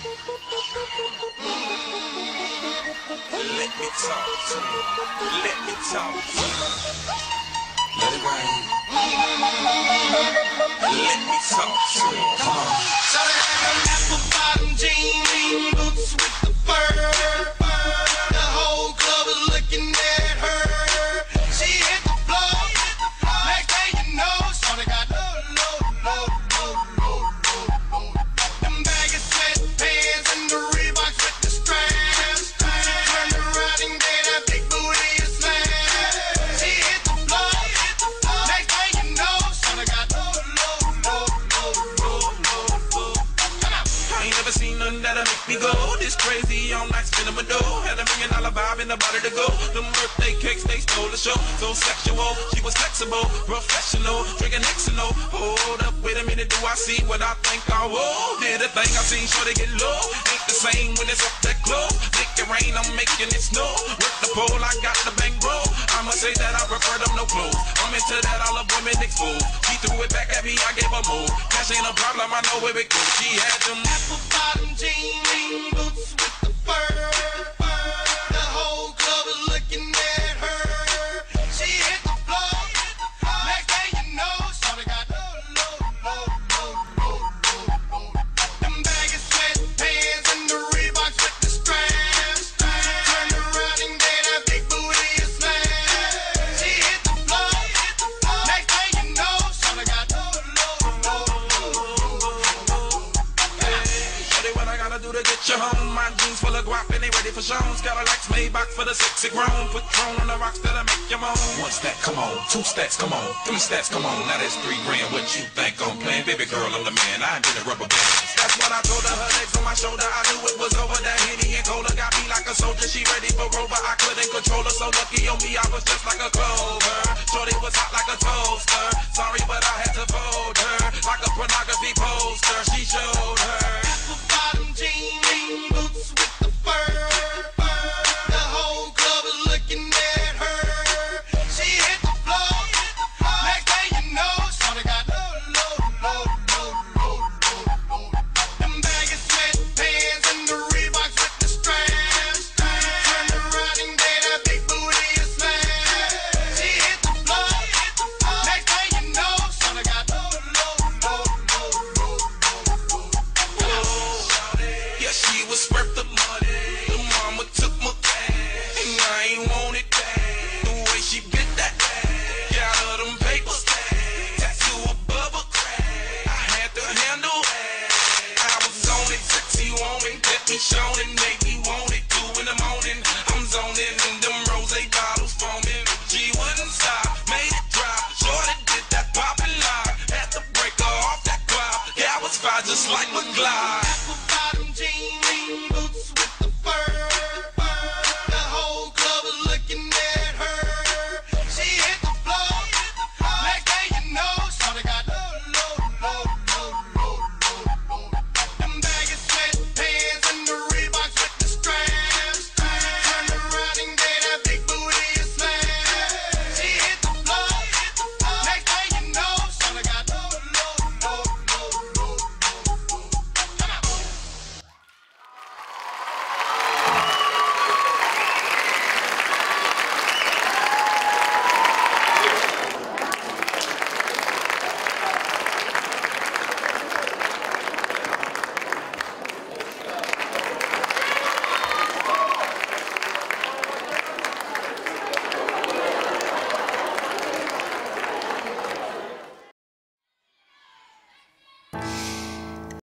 Let me talk to you. Let me talk to you. Let it rain. Let me talk to you. Come on. Shawty had them apple bottom jean boots with the fur. The whole club was looking at her. She hit the floor. Next thing you know, shawty got low. Them baggy sweatpants and the Reeboks with the straps. She turned around and gave that big booty a slam. She hit the floor. Next thing you know, shawty got low. Come on. I ain't never seen nothing that'll make me go this crazy all night spinning my dough. Had $1 million vibe in the body to go. Them birthday cakes, they stole the show. So sexual, she was flexible, professional, drinking Xano. Hold up, wait a minute, do I see what I think I will? Did a thing I seen, sure they get low. Ain't the same when it's up that close. Make it rain, I'm making it snow. Work the pole, I got the bang bro. I'ma say that I prefer them no clothes. I'm into that, all the women exposed. She threw it back at me, I gave her more. Cash ain't a problem, I know where it goes. She had them apple bottom jean boots with the fur. The whole club was looking at her. She hit the floor. Next thing you know, shawty got low. Them baggy sweatpants and the Reeboks with the straps. Turned around and gave that big booty a slam. She hit the floor. Next thing you know, shawty got low. Shawty, what I gotta do to get you home? My jeans full of guap and they ready for shows. Got a Lex Maybach for the sexy grown. Put Tron on the rocks that'll make you moan. 1 stack, come on. 2 stacks, come on. 3 stacks, come on. Now that's 3 grand. What you think I'm playing? Baby girl, I'm the man. I ain't been a rubber band. That's what I told her. Her legs on my shoulder. I knew it was over. That Henny and Cola got me like a soldier. She ready for Rover. I couldn't control her. So lucky on me, I was just like a clover. Shorty was hot like a toaster. Sorry, but I had to fold her. Like a pornography poster. She showed her apple bottom jean boots with the fur. The whole club was looking at her. She hit the floor. Next thing you know, shawty got low. Them baggy sweatpants and the Reeboks with the straps. Turned around and gave that big booty a slam. She hit the floor. Next thing you know, shawty got low. Yeah, she was worth the money. The mama took my cash, and I ain't want it back. The way she bit that ass, got her them papers tagged. Tattoo above her crack, I had to handle that. I was on it, sexy woman, get me shown and make me want it. 2 in the morning, I'm zoning, and them rose bottles foaming. She wouldn't stop, made it drop. Shorty did that poppin' lock, had to break her off that cloud. Yeah, I was fine just like McGlide. Apple bottom jean boots